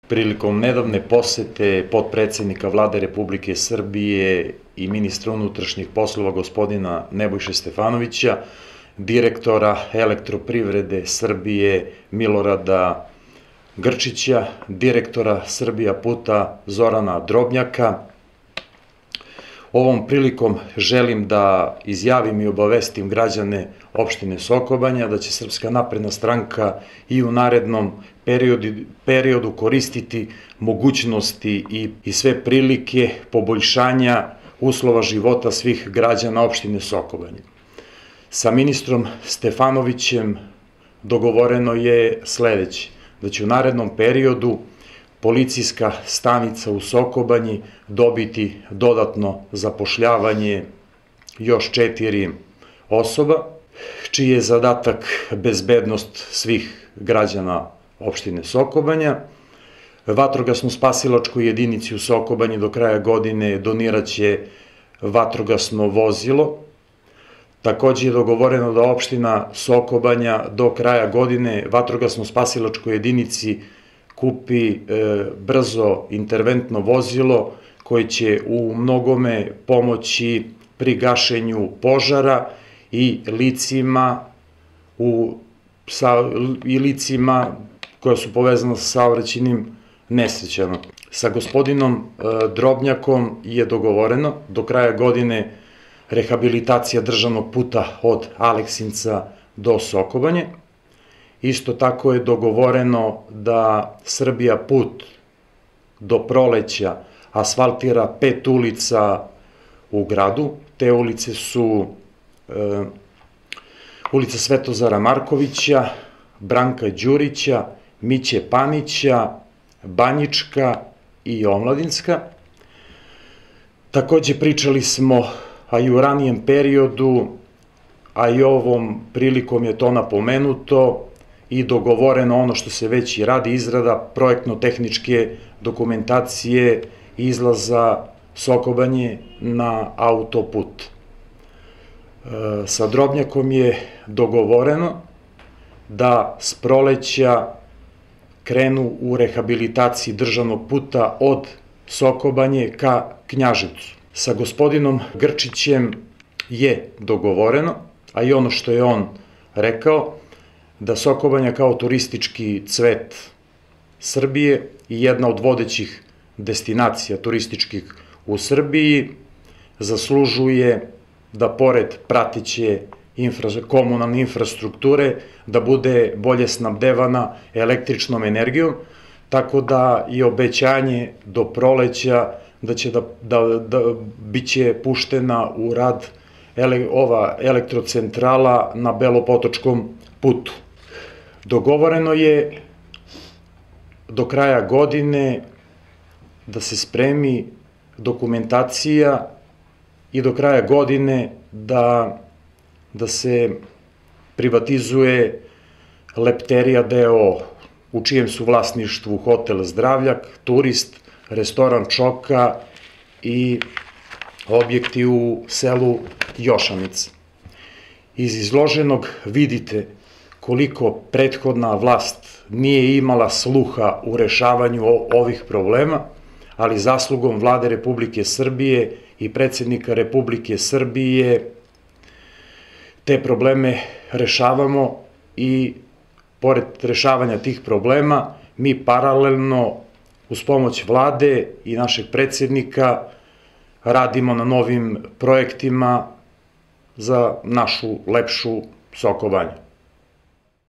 Prilikom nedavne posete potpredsednika Vlade Republike Srbije i ministra unutrašnjih poslova gospodina Nebojše Stefanovića, direktora Elektroprivrede Srbije Milorada Grčića, direktora Srbija puta Zorana Drobnjaka, ovom prilikom želim da izjavim i obavestim građane opštine Sokobanja da će Srpska napredna stranka i u narednom periodu koristiti mogućnosti i sve prilike poboljšanja uslova života svih građana opštine Sokobanje. Sa ministrom Stefanovićem dogovoreno je sledeće, da će u narednom periodu policijska stanica u Sokobanji dobiti dodatno zapošljavanje još 4 osoba, čiji je zadatak bezbednost svih građana opštine Sokobanja. Vatrogasno-spasilačkoj jedinici u Sokobanji do kraja godine doniraće vatrogasno vozilo. Takođe je dogovoreno da opština Sokobanja do kraja godine vatrogasno-spasilačkoj jedinici kupi brzo interventno vozilo koje će u mnogome pomoći pri gašenju požara i licima koja su povezana sa saobraćajnim nesrećama. Sa gospodinom Drobnjakom je dogovoreno do kraja godine rehabilitacija državnog puta od Aleksinca do Sokobanje. Isto tako je dogovoreno da Srbija put do proleća asfaltira 5 ulica u gradu. Te ulice su ulica Svetozara Markovića, Branka Đurića, Miće Panića, Banjička i Omladinska. Takođe pričali smo, a i u ranijem periodu, a i ovom prilikom je to napomenuto i dogovoreno ono što se već i radi, izrada projektno-tehničke dokumentacije izlaza Sokobanje na autoput. Sa Drobnjakom je dogovoreno da s proleća krenu u rehabilitaciji državnog puta od Sokobanje ka Knjaževcu. Sa gospodinom Grčićem je dogovoreno, a i ono što je on rekao, da Sokobanja kao turistički cvet Srbije i jedna od vodećih destinacija turističkih u Srbiji zaslužuje da pored prateće komunalne infrastrukture da bude bolje snabdevana električnom energijom, tako da je obećanje do proleća da će biće puštena u rad ova elektrocentrala na Belopotočkom putu. Dogovoreno je do kraja godine da se spremi dokumentacija i do kraja godine da se privatizuje Lepterija d.o.o. u čijem su vlasništvu hotel Zdravljak, Turist, restoran Čoka i objekti u selu Jošanica. Iz izloženog vidite koliko prethodna vlast nije imala sluha u rešavanju ovih problema, ali zaslugom Vlade Republike Srbije i predsednika Republike Srbije te probleme rešavamo i pored rešavanja tih problema mi paralelno uz pomoć Vlade i našeg predsednika radimo na novim projektima za našu lepšu Sokobanju.